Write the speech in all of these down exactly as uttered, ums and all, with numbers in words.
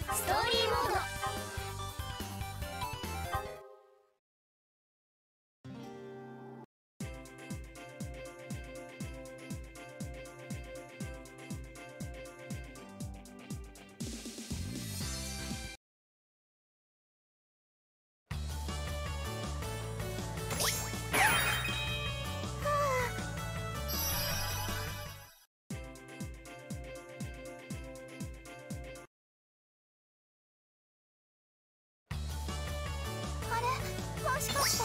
ストーリーモード。もしかして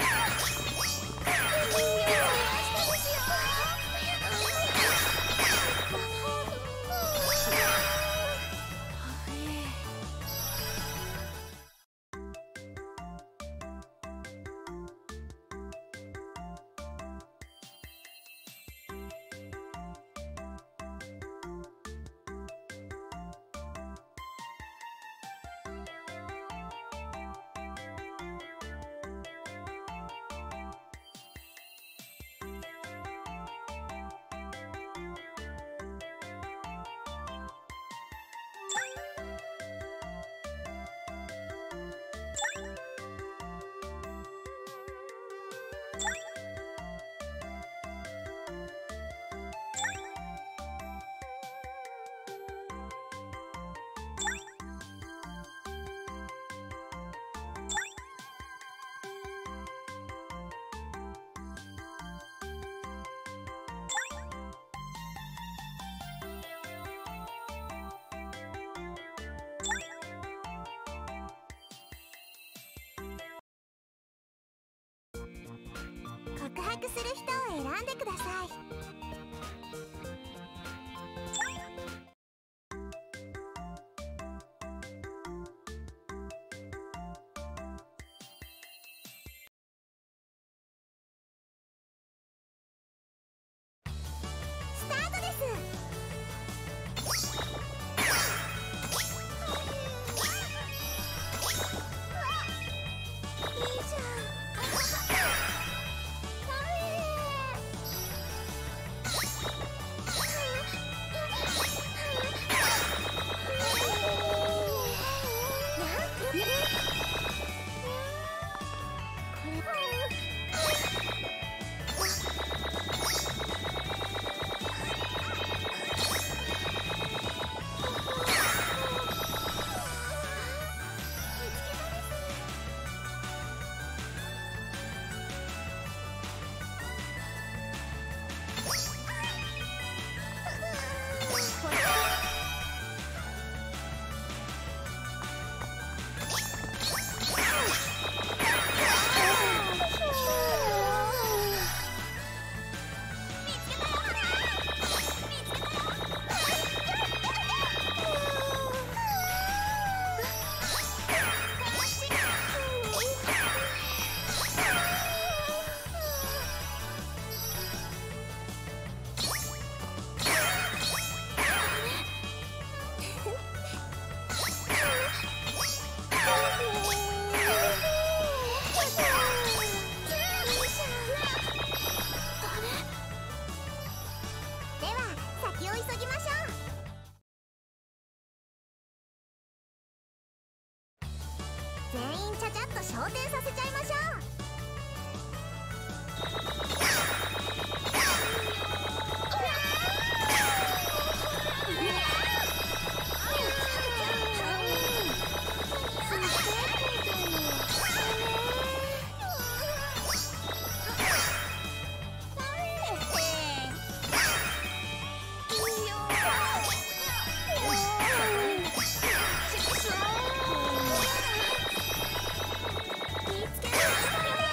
告白する人を選んでください。スタートです。いいじゃん。全員ちゃちゃっと昇天させちゃいましょう。見つけた。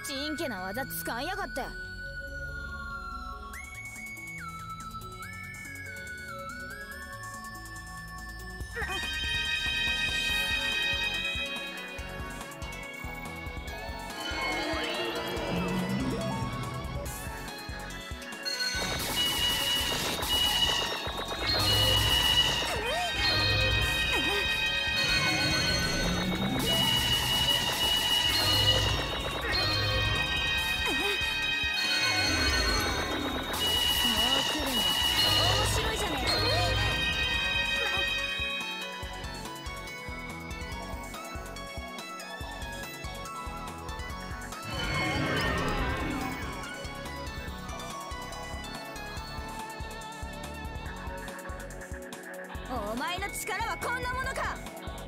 ちんけな技使いやがって。お前の力はこんなものか。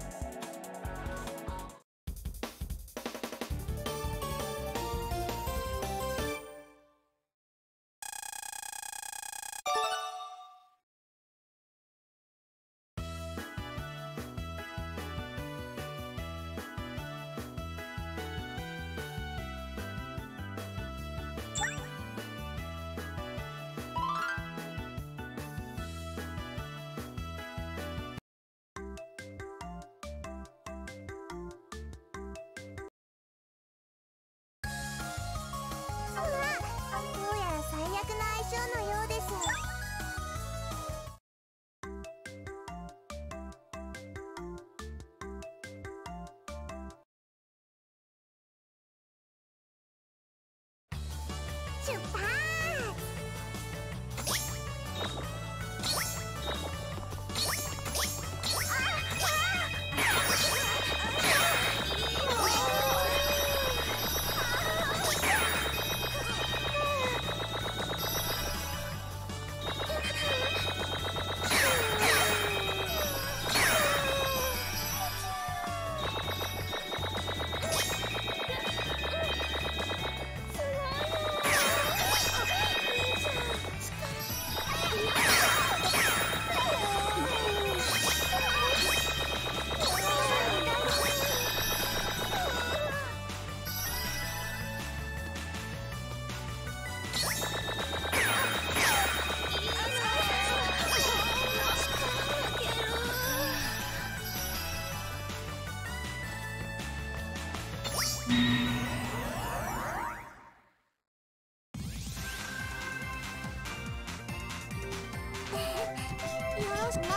どうやら最悪な相性のようです。出発。よし、何？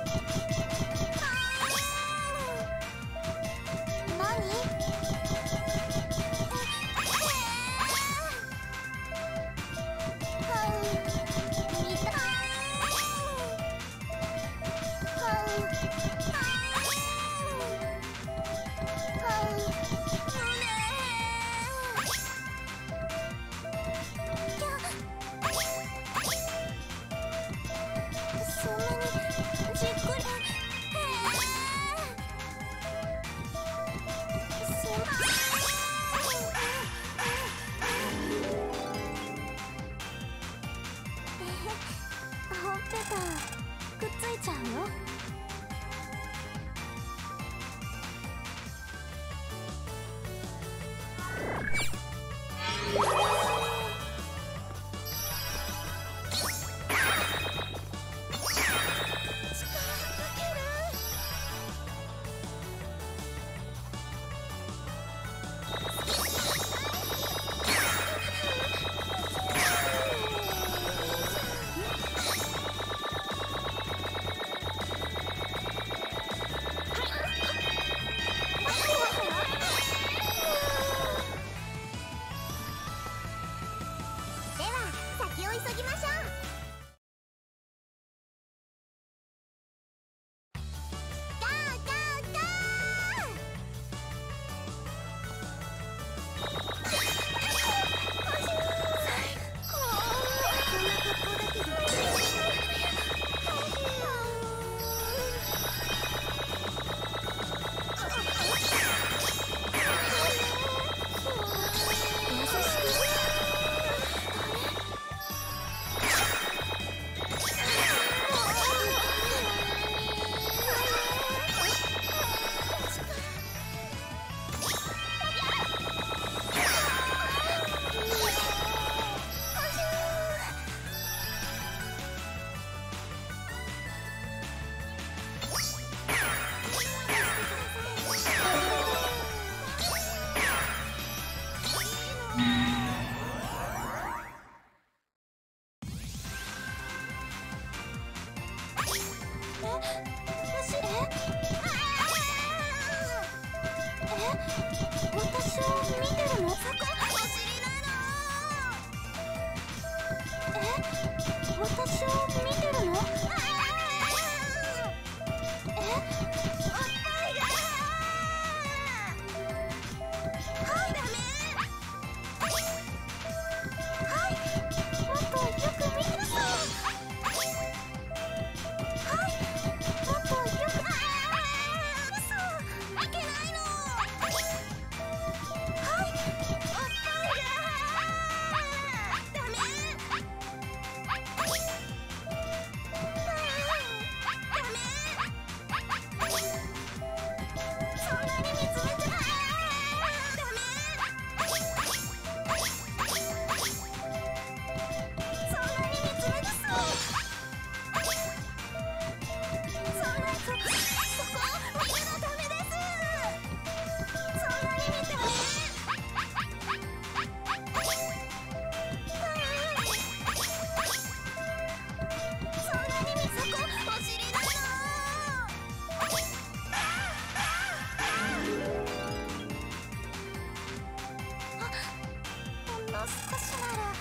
ほっぺたくっついちゃうよ。先を急ぎましょう。ゴーゴーゴー。 私を見てるの？そこお尻なの？え、私を見てるの？え、おっぱいが。はい、ダメ。はい、もっとよく見てるぞ。はい、もっとよく。嘘、いけないの。少しなら。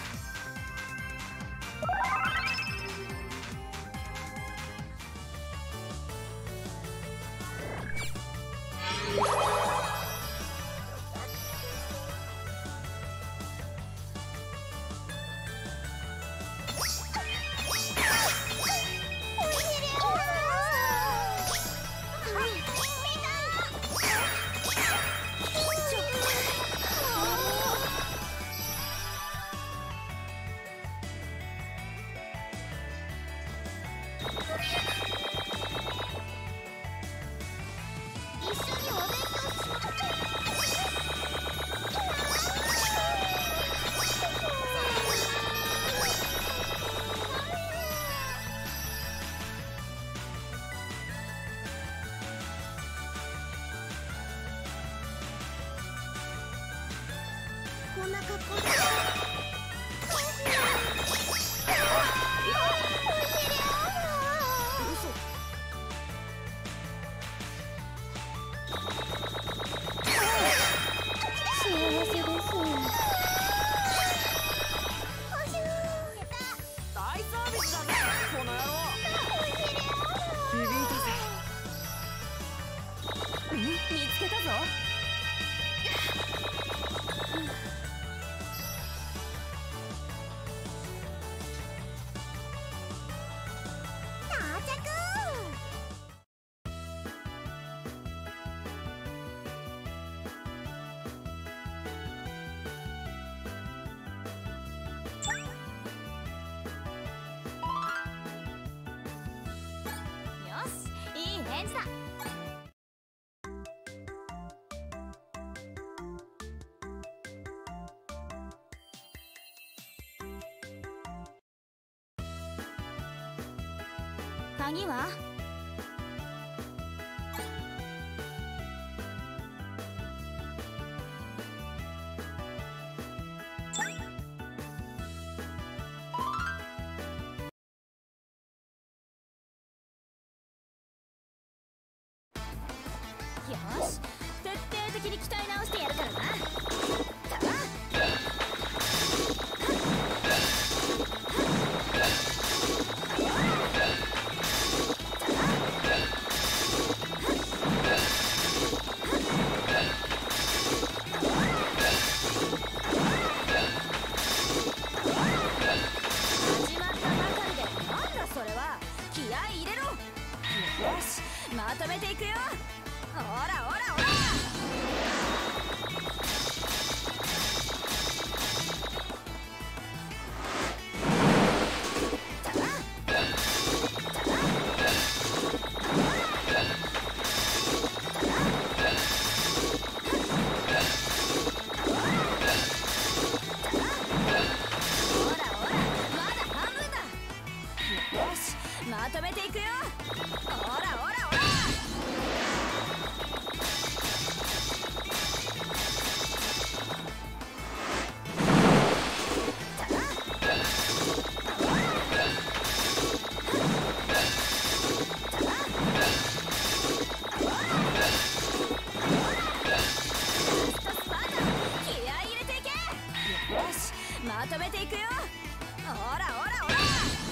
こんな格好で。 見つけたぞ。よし、いい返事だ。鍵は？よし、徹底的に鍛え直してやるからな。まとめていくよ。ほらほらほら。まとめていくよ。ほらほらほら。ほまとめていくよ。ほらほらほら。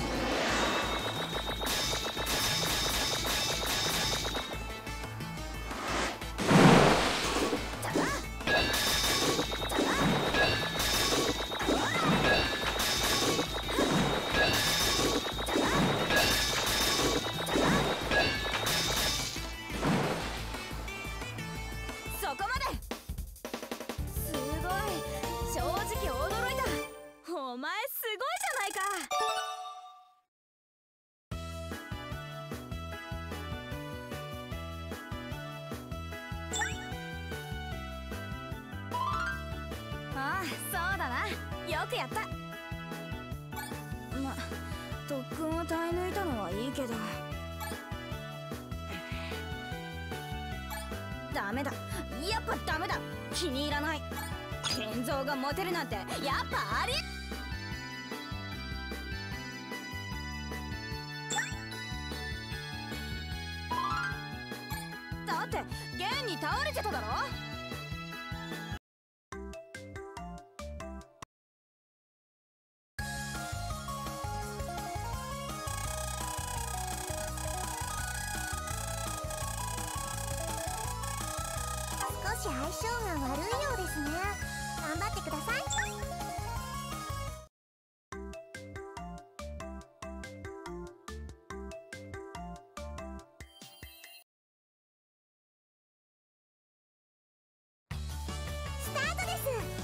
そこまで。すごい、正直驚いた。お前すごいじゃないか。ああ、そうだな、よくやった。ま、特訓を耐え抜いたのはいいけど、ダメだ、やっぱダメだ。気に入らない。健三がモテるなんてやっぱありえ。だって現に倒れてただろ。 少し相性が悪いようですね。頑張ってください。スタートです。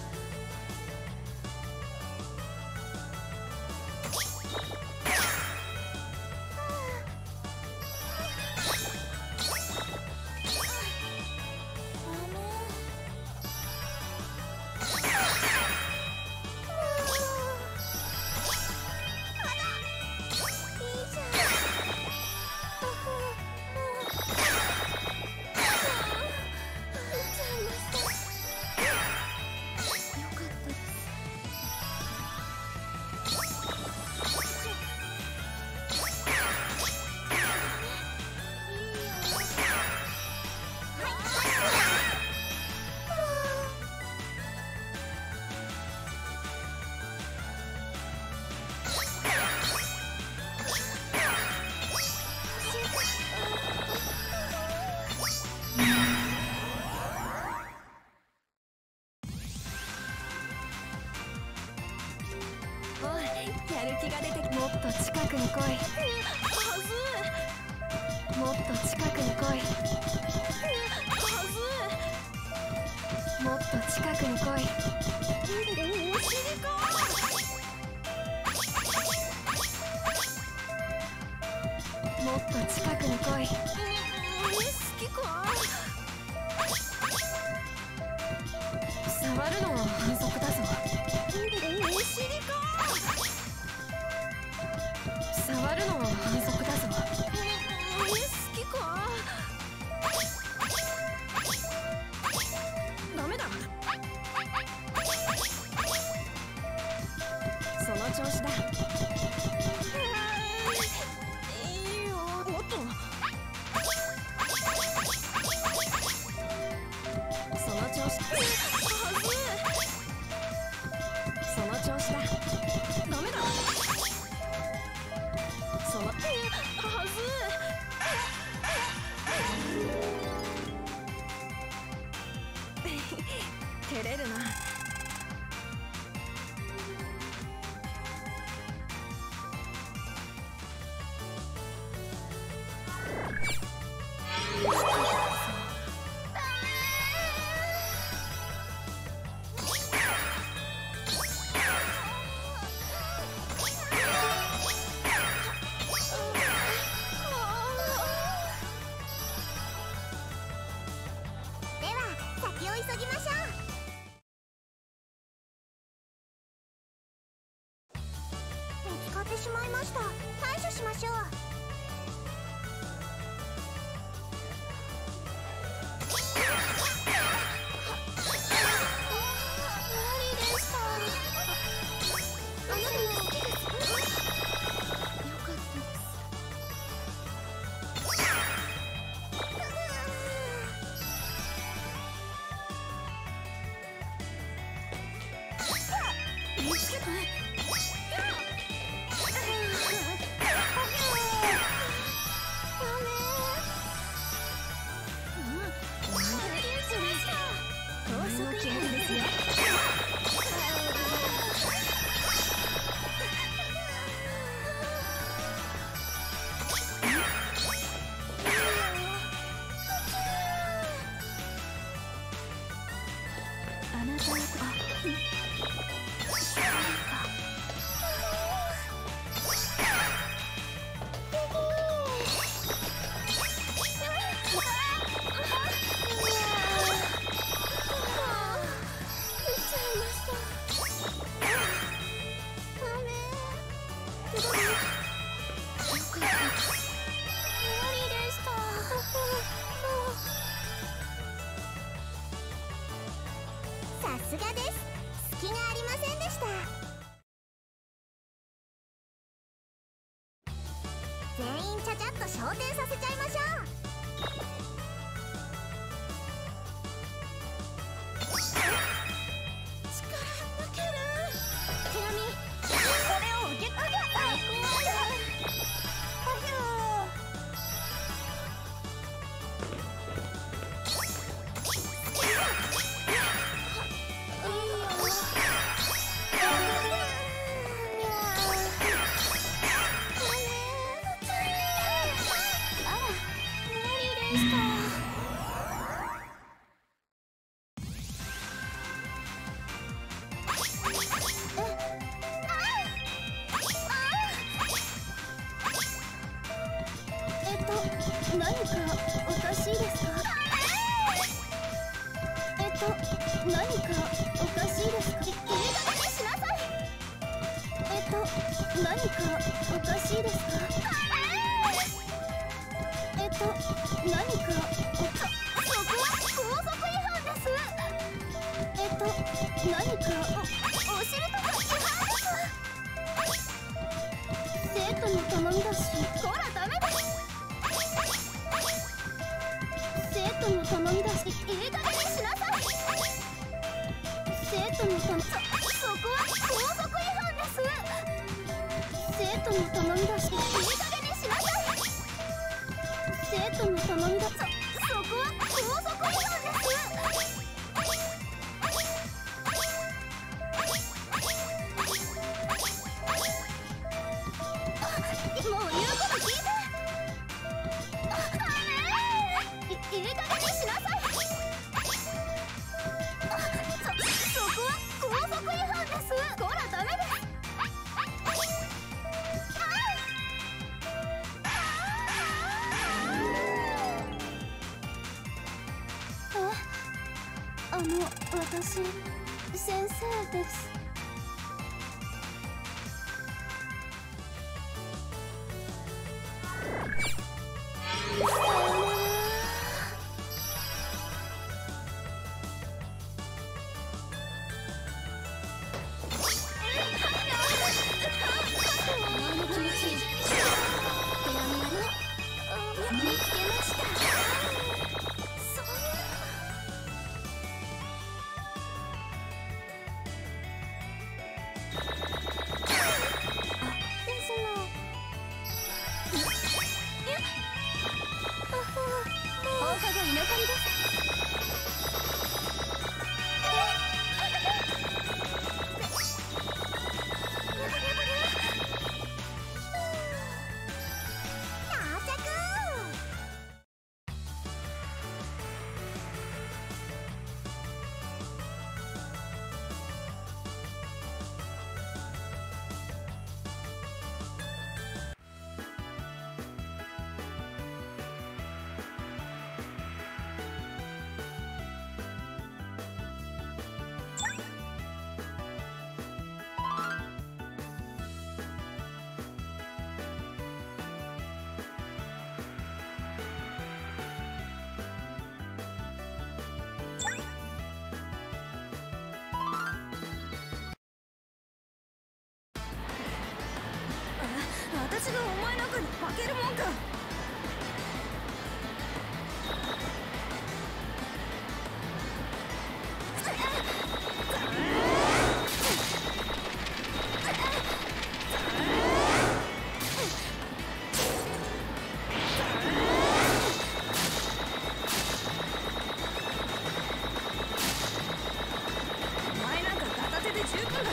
おい、やる気が出て。もっと近くに来い。はずもっと近くに来い。はずもっと近くに来い。お尻か。もっと近くに来い。好きか。触るのは反則だぞ。お尻か。触るのは反則だぞ。好きか。ダメだ。その調子だ。いいよ。おっと。その調子。その調子だ。ダメだ。そのはず。照れるな。 では先を急ぎましょう。見つかってしまいました。対処しましょう。無理でした。あなたも好きです。よかったです。見つけたね。 全員ちゃちゃっと昇天させちゃいましょう。力抜ける。手紙これを受け取りゃ最高だ。おひゅ何かおかしいですか？えっと何かおかしいですか？いい加減にしなさい。えっと何かおかしいですか？えっと何かおかそこは高速違反です。えっと何かおお尻とか違反です。生徒の頼みだし、ほらダメだ。生徒の頼みだし、いい加減にしなさい。生徒の頼み、そ、そこは高速違反です。生徒の頼みだし、いい加減にしなさい。生徒の頼みだ、そ、そこは高速違反です。もう言うこと聞いて。いい加減にしなさい。そ、そこは高速違反です。ほらダメです。え、あの私先生です。私がお前なんかに負けるもんか。お前なんか片手で十分だ。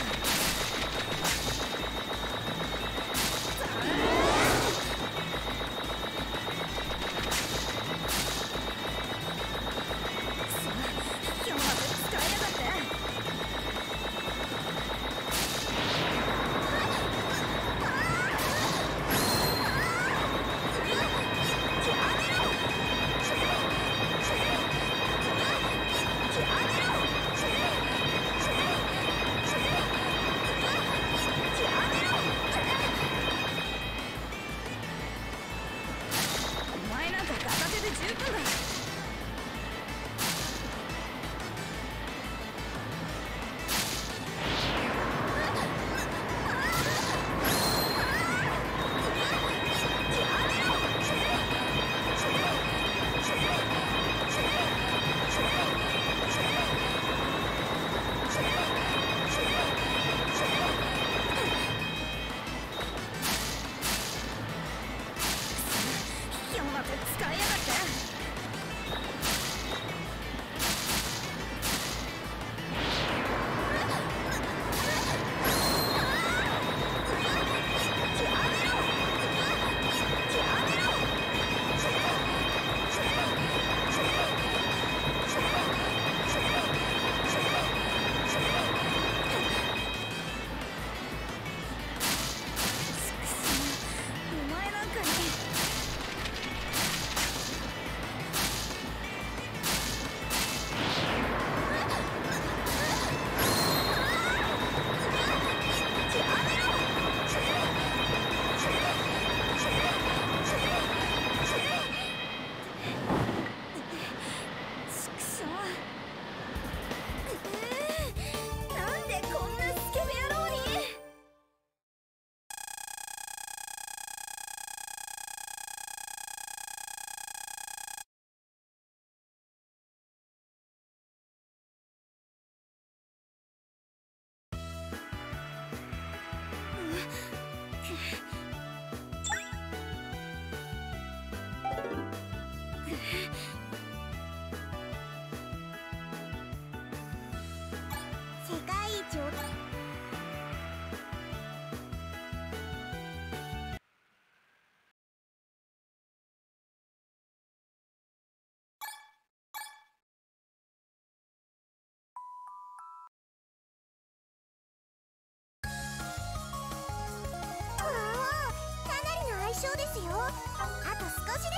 よ。あと少しです。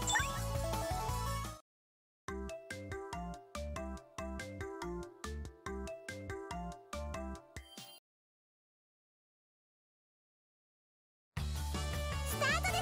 スタートです。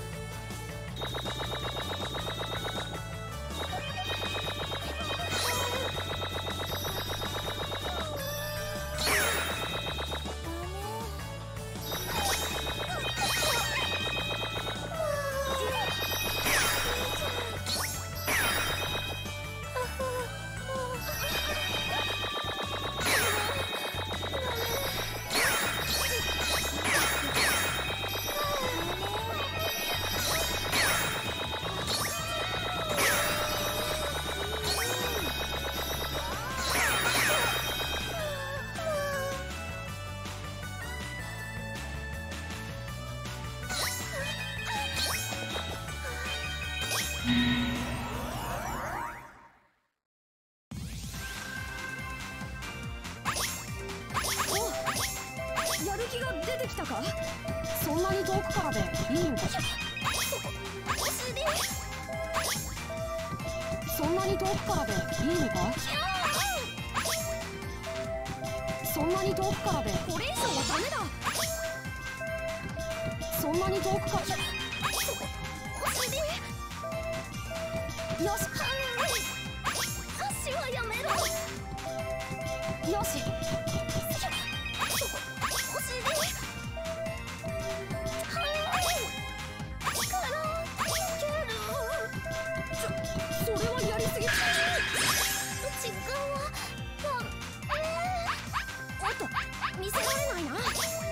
やる気が出てきたか？そんなに遠くからでいいのかしら。 お尻。 そんなに遠くからでいいのか？そんなに遠くからでこれ以上はダメだ。そんなに遠くからお尻。 よし。 足はやめろ。 よし。 お尻。力いける。 そそれはやりすぎ。 時間はもう、えー、 おっと見せられないな。